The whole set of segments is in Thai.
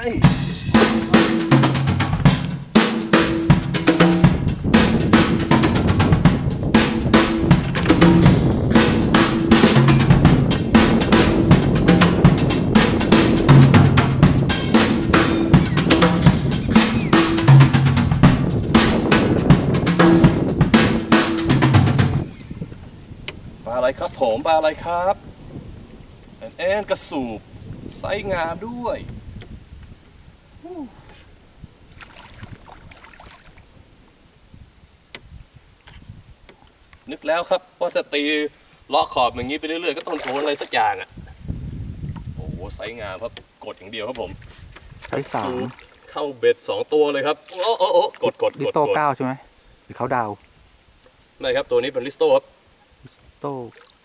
ปลาอะไรครับผมปลาอะไรครับแอนกระสูบไซส์งามด้วยนึกแล้วครับว่าจะตีเลาะขอบอย่างนี้ไปเรื่อยๆก็ต้องโดนอะไรสักอย่างอ่ะโอ้โหไซส์งามครับกดอย่างเดียวครับผมไซส์3 เข้าเบ็ด2ตัวเลยครับโอ้กดลิโต้9ใช่ไหมหรือเขาดาวไม่ครับตัวนี้เป็นลิสโต้ครับโต้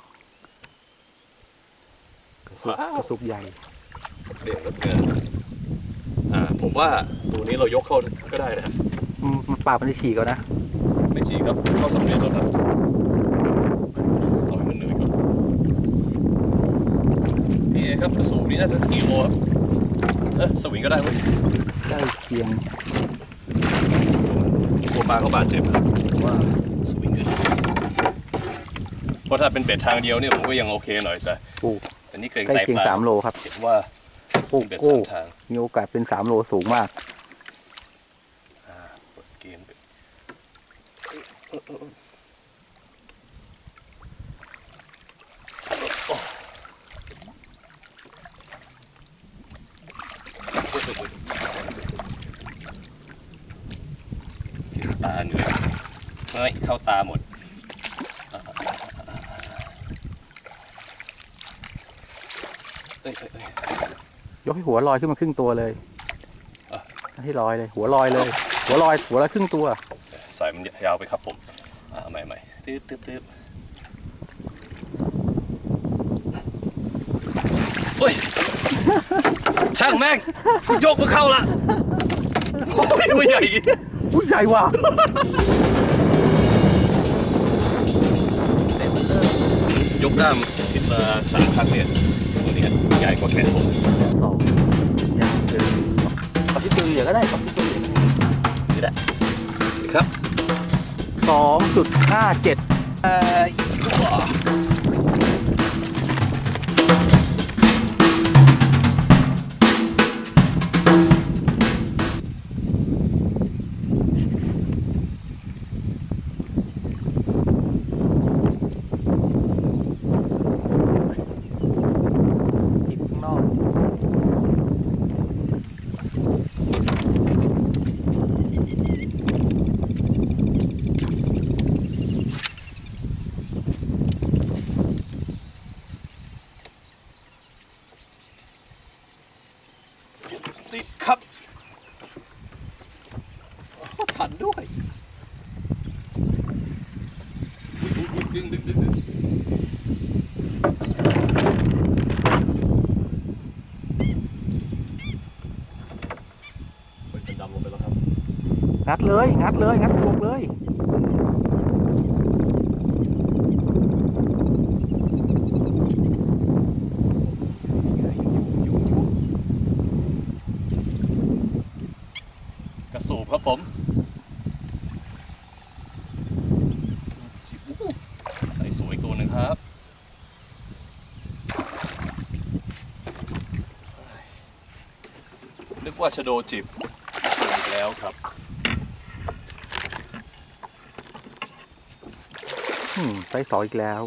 กระสุกใหญ่เด่นเหลือเกินผมว่าตัวนี้เรายกเข้าก็ได้นะมันปากมันจะฉีกก่อนนะไม่ฉีกครับเข้าสำเร็จแล้วครับเอาให้มันเหนื่อยก่อนนี่ครับกระสูบนี้น่าจะกี่โลครับสวิงก็ได้ไหมได้เคียงกลัวปลาเขาบาดเจ็บว่าสวิงก็ได้เพราะถ้าเป็นเบ็ดทางเดียวเนี่ยผมก็ยังโอเคหน่อยแต่อันนี้เกรงใจปลา 3 โลครับเห็นว่าเบ็ด3 ทางมีโอกาสเป็น3 โลสูงมากเปิดเกมตาเหนื่อยเฮ้ยเข้าตาหมดยกให้หัวลอยขึ้นมาครึ่งตัวเลยให้ลอยเลยหัวลอยเลยหัวลอยครึ่งตัวใส่มันยาวไปครับผมใหม่ตืบโอ้ยช่างแม่งยกมาเข้าละโอ้ยมันใหญ่ใหญ่ว่ะยกด้ามคิดมา3 ครั้งเนี่ยตัวนี้ใหญ่กว่าแขนผม 2ยาวเกิน2กับที่ตัวเหลือก็ได้กับที่ตัวเหลือนี่แหละครับ 2.57 ติดครับทันด้วยดึงเป็นดำลงไปแล้วครับงัดเลยงัดบวกเลยกระสูบครับผมใส่สวยตัวหนึ่งครับนึกว่าชะโดจิบอีกแล้วครับไซส์2อีกแล้ว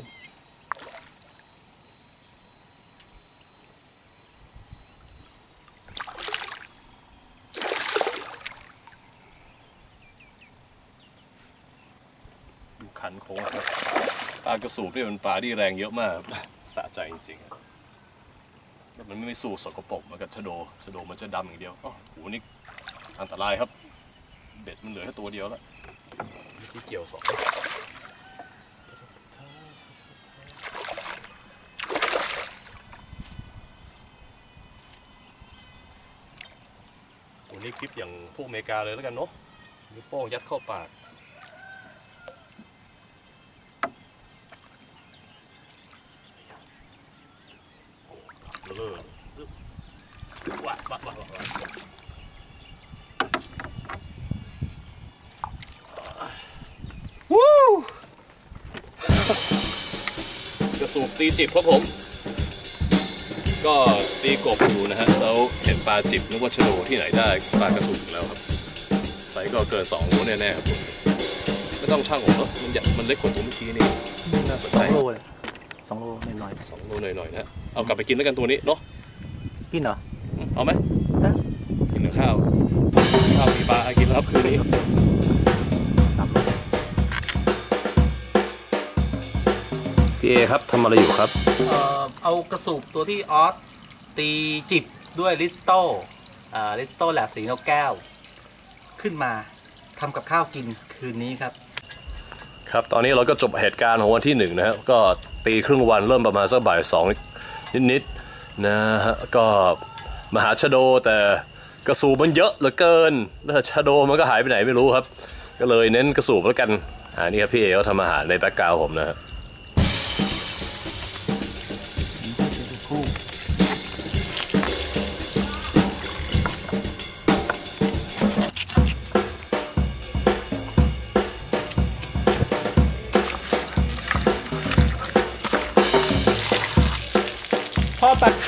ขันโค้งครับปลากระสูบนี่เป็นปลาที่แรงเยอะมากสะใจจริงๆแล้วมันไม่สู้สกปรกเหมือนกับชะโดมันจะดำอย่างเดียวโอ้โหนี่อันตรายครับเบ็ดมันเหลือแค่ตัวเดียวแล้วที่เกี่ยว2ตัวนี้คลิปอย่างพวกอเมริกาเลยแล้วกันเนาะนิ้วโป้งยัดเข้าปากว้าสูบตีจิบครับผมก็ตีกบอยู่นะฮะแล้วเห็นปลาจิบนึกว่าชะโดที่ไหนได้ปลากระสูบอีกแล้วครับไซส์ก็เกิน2 โลแน่ๆครับผมไม่ต้องช่างผมเนาะมันเล็กกว่าตัวเมื่อกี้นี่น่าสนใจ 2 โลเลย2 โลหน่อย 2 โลหน่อยๆนะเอากลับไปกินด้วยกันตัวนี้เนาะกินเหรอเอาไหมกินกับข้าวมีปลาให้กินแล้วครับคืนนี้พี่เอครับทำอะไรอยู่ครับเอากระสูบตัวที่ออสตีจิบด้วยลิสโต้แหลกสีนกแก้วขึ้นมาทำกับข้าวกินคืนนี้ครับครับตอนนี้เราก็จบเหตุการณ์ของวันที่1นะฮะก็ตีครึ่งวันเริ่มประมาณสักบ่าย 2นิดๆนะฮะก็มาหาชะโดแต่กระสูบมันเยอะเหลือเกินแล้วชะโดมันก็หายไปไหนไม่รู้ครับก็เลยเน้นกระสูบแล้วกันนี่ครับพี่เอเขาทำอาหารในแบ็คกราวด์ผมนะฮะพ่อปัด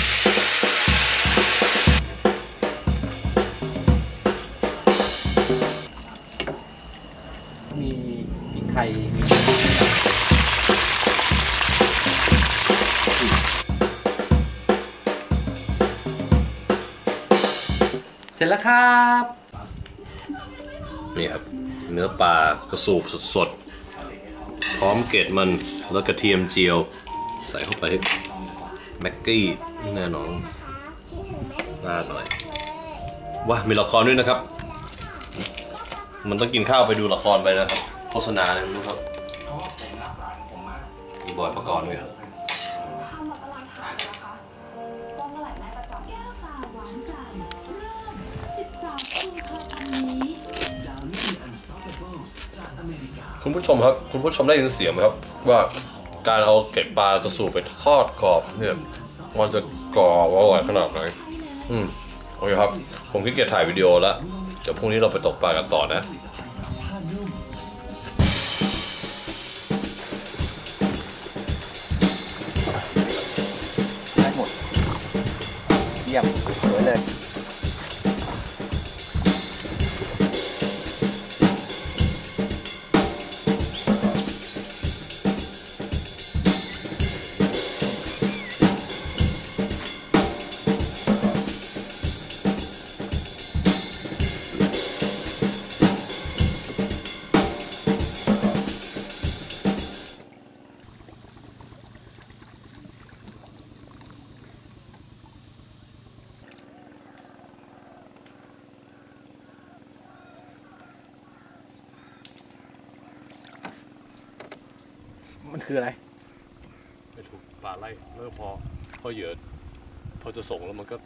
มีไข่เสร็จแล้วครับนี่ครับเนื้อปลากระสูบสดๆพร้อมเกล็ดมันแล้วกระเทียมเจียวใส่เข้าไปแม็กกี้แน่นอนน่าหน่อยว้ามีละครด้วยนะครับมันต้องกินข้าวไปดูละครไปนะครับโฆษณาเลยรู้ครับมีบอยประกอบด้วยครับคุณผู้ชมครับคุณผู้ชมได้ยินเสียงไหมครับว่าการเอาเกล็ดปลากระสูบไปทอดกรอบเนี่ยมันจะกรอบอร่อยขนาดไหนโอเคครับผมขี้เกียจถ่ายวิดีโอแล้วเดี๋ยวพรุ่งนี้เราไปตกปลากันต่อนะได้หมดเยี่ยมสวยเลยมันคืออะไรไม่ถูกปลาไล่เริ่มพอเหยื่อพอจะส่งแล้วมันก็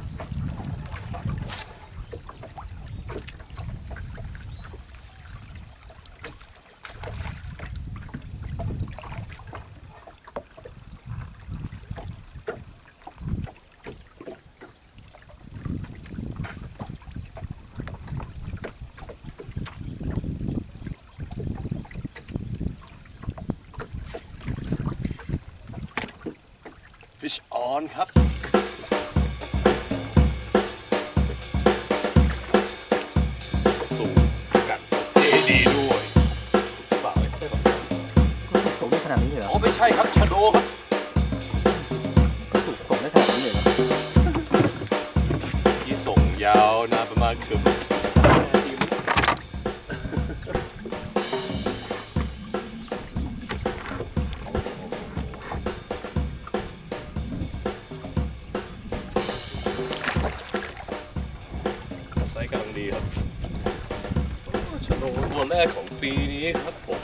Fish on ครับสูงกันดีด้วยเปล่าไม่ใช่หรอสูงได้ขนาดนี้เลยเหรออ๋อไม่ใช่ครับชะโดครับสูงได้ขนาดนี้เลยเหรอที่ส่งยาวนานประมาณเกือบกำลังดีครับชะโดตัวแรกของปีนี้ครับผม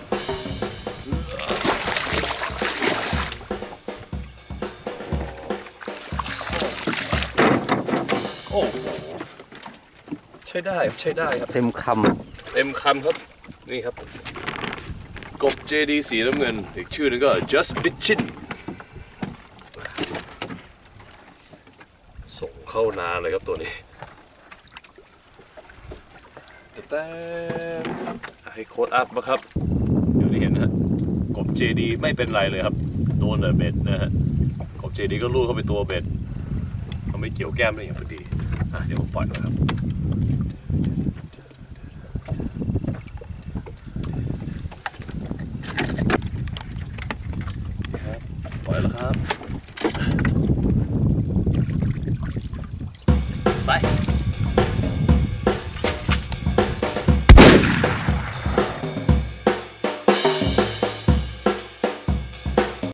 โอ้โหใช้ได้ครับเต็มคครับนี่ครับกบ JD สีน้ำเงินอีกชื่อนึงก็ Just Bitchin ส่งเข้านานเลยครับตัวนี้แต่ให้โค้ดอัพนะครับอย่างที่เห็นนะฮะกบ JD ไม่เป็นไรเลยครับโดดนเบ็ดนะฮะขอบเจดีก็ลูดเข้าไปตัวเบ็ดทำให้เกี่ยวแก้มได้อย่างพอดีเดี๋ยวผมปล่อยแล้วครับ